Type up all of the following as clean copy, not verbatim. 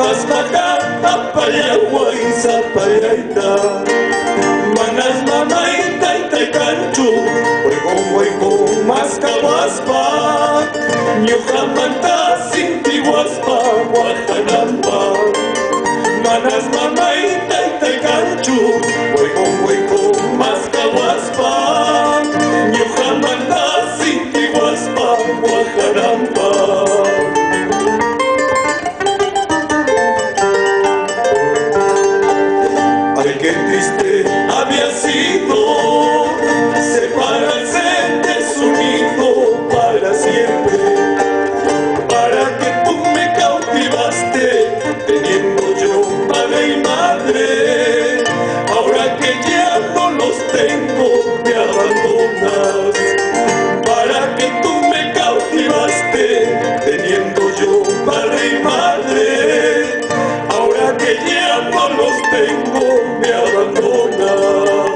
Masmaka apayaway sa payaita Manas mamaita itay kanchu Huaycong maskawaspa Ñuqamanta sintiwaspa Guajanampa Manas mamaita itay kanchu Huaycong maskawaspa Ñuqamanta sintiwaspa Guajanampa. Qué triste había sido separarse de su nido para siempre. Para que tú me cautivaste, teniendo yo padre y madre. Ahora que ya no los tengo, me abandonas. Para que tú me cautivaste, teniendo yo padre y madre. Ahora que ya no los tengo, me abandonas.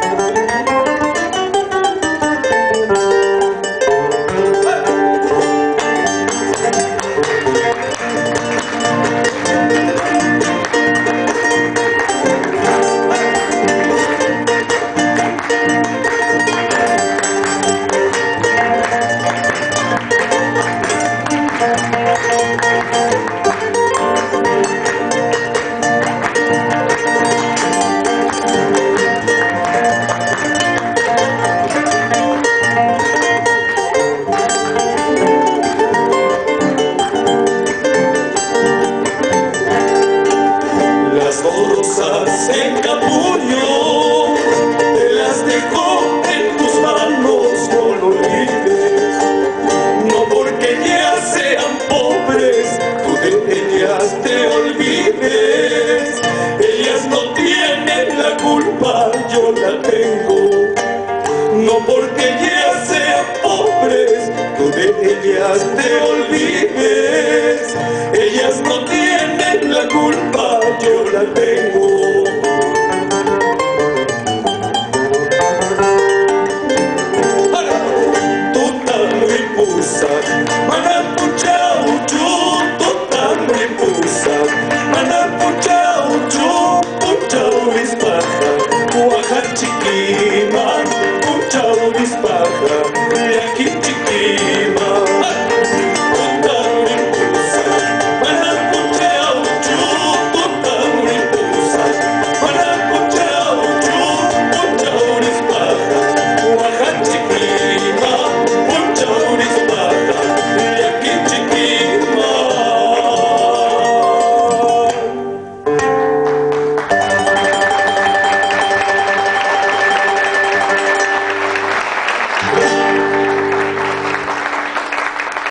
Las rosas en capullo te las dejo en tus manos, no lo olvides. No porque ya sean pobres, tú de ellas te olvides. Ellas no tienen la culpa, yo la tengo. No porque ya sean pobres, tú de ellas te olvides. Ellas no tienen la culpa, yo la tengo.